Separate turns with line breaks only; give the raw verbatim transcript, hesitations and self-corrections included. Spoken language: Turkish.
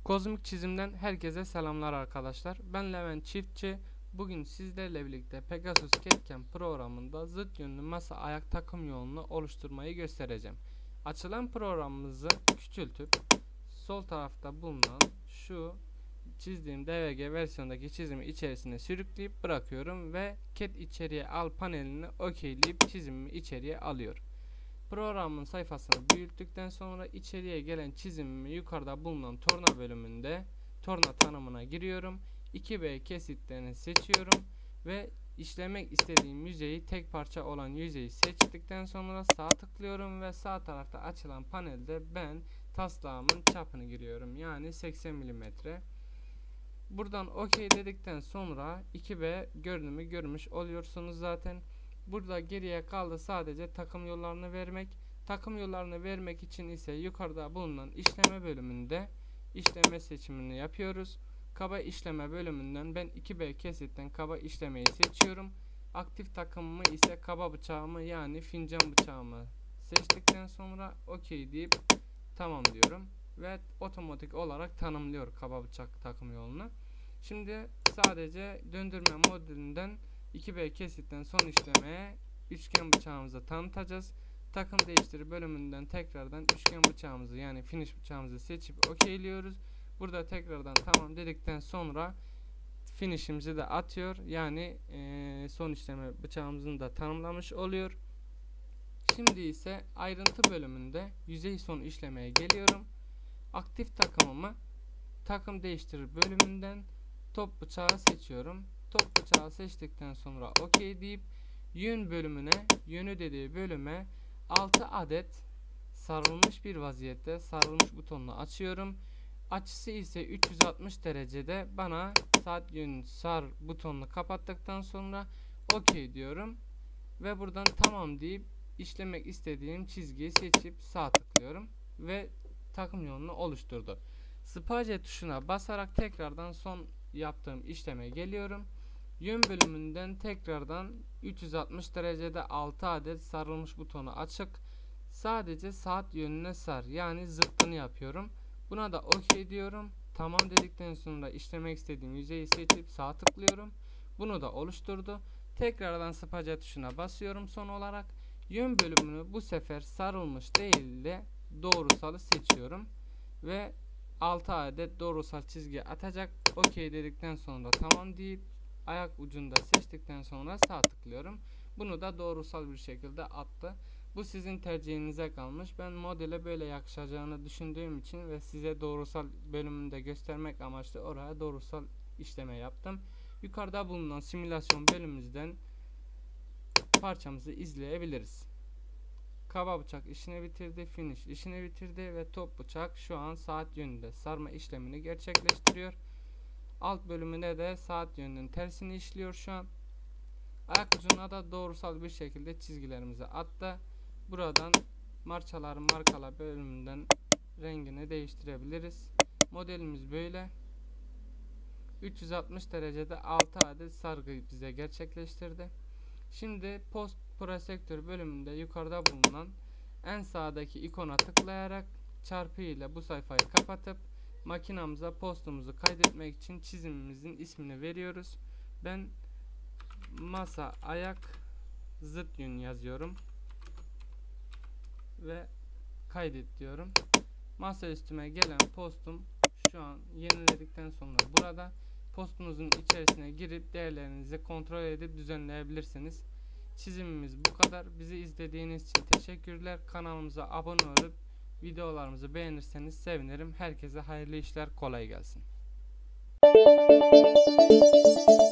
Kozmik Çizim'den herkese selamlar arkadaşlar. Ben Levent Çiftçi. Bugün sizlerle birlikte Pegasus CAD/CAM programında zıt yönlü masa ayak takım yolunu oluşturmayı göstereceğim. Açılan programımızı küçültüp sol tarafta bulunan şu çizdiğim D V G versiyondaki çizimi içerisine sürükleyip bırakıyorum ve CAD içeriye al panelini okeyleyip çizimimi içeriye alıyor. Programın sayfasını büyüttükten sonra içeriye gelen çizimimi yukarıda bulunan torna bölümünde torna tanımına giriyorum. iki B kesitlerini seçiyorum ve işlemek istediğim yüzeyi tek parça olan yüzeyi seçtikten sonra sağ tıklıyorum ve sağ tarafta açılan panelde ben taslağımın çapını giriyorum. Yani seksen milimetre. Buradan OK dedikten sonra iki B görünümü görmüş oluyorsunuz zaten. Burada geriye kaldı sadece takım yollarını vermek. Takım yollarını vermek için ise yukarıda bulunan işleme bölümünde işleme seçimini yapıyoruz. Kaba işleme bölümünden ben iki B kesitten kaba işlemeyi seçiyorum. Aktif takımımı ise kaba bıçağımı yani fincan bıçağımı seçtikten sonra OK deyip tamam diyorum. Ve otomatik olarak tanımlıyor kaba bıçak takım yolunu. Şimdi sadece döndürme modülünden iki B kesitten son işlemeye üçgen bıçağımızı tanıtacağız. Takım değiştir bölümünden tekrardan üçgen bıçağımızı yani finish bıçağımızı seçip okeyliyoruz. Burada tekrardan tamam dedikten sonra finishimizi de atıyor. Yani e, son işleme bıçağımızın da tanımlamış oluyor. Şimdi ise ayrıntı bölümünde yüzey son işlemeye geliyorum. Aktif takımımı takım değiştir bölümünden top bıçağı seçiyorum. Top bıçağı seçtikten sonra OK deyip yön bölümüne, yönü dediği bölüme altı adet sarılmış bir vaziyette sarılmış butonunu açıyorum. Açısı ise üç yüz altmış derecede. Bana saat yön sar butonunu kapattıktan sonra OK diyorum. Ve buradan tamam deyip işlemek istediğim çizgiyi seçip sağ tıklıyorum. Ve takım yolunu oluşturdu. Space tuşuna basarak tekrardan son yaptığım işleme geliyorum. Yön bölümünden tekrardan üç yüz altmış derecede altı adet sarılmış butonu açık. Sadece saat yönüne sar yani zıttını yapıyorum. Buna da OK diyorum. Tamam dedikten sonra işlemek istediğim yüzeyi seçip sağ tıklıyorum. Bunu da oluşturdu. Tekrardan space tuşuna basıyorum son olarak. Yön bölümünü bu sefer sarılmış değil de doğrusalı seçiyorum. Ve altı adet doğrusal çizgi atacak. OK dedikten sonra tamam deyip ayak ucunda seçtikten sonra sağ tıklıyorum. Bunu da doğrusal bir şekilde attı. Bu sizin tercihinize kalmış. Ben modele böyle yakışacağını düşündüğüm için ve size doğrusal bölümünde göstermek amaçlı oraya doğrusal işleme yaptım. Yukarıda bulunan simülasyon bölümümüzden parçamızı izleyebiliriz. Kaba bıçak işini bitirdi, finish işini bitirdi ve top bıçak şu an saat yönünde sarma işlemini gerçekleştiriyor. Alt bölümünde de saat yönünün tersini işliyor şu an. Ayak ucuna da doğrusal bir şekilde çizgilerimizi attı. Buradan marçalar markalar bölümünden rengini değiştirebiliriz. Modelimiz böyle. üç yüz altmış derecede altı adet sargı bize gerçekleştirdi. Şimdi post prosektör bölümünde yukarıda bulunan en sağdaki ikona tıklayarak çarpı ile bu sayfayı kapatıp makinamıza postumuzu kaydetmek için çizimimizin ismini veriyoruz. Ben masa ayak zıt yön yazıyorum ve kaydet diyorum. Masa üstüme gelen postum şu an yeniledikten sonra burada. Postunuzun içerisine girip değerlerinizi kontrol edip düzenleyebilirsiniz. Çizimimiz bu kadar. Bizi izlediğiniz için teşekkürler. Kanalımıza abone olup videolarımızı beğenirseniz sevinirim. Herkese hayırlı işler, kolay gelsin.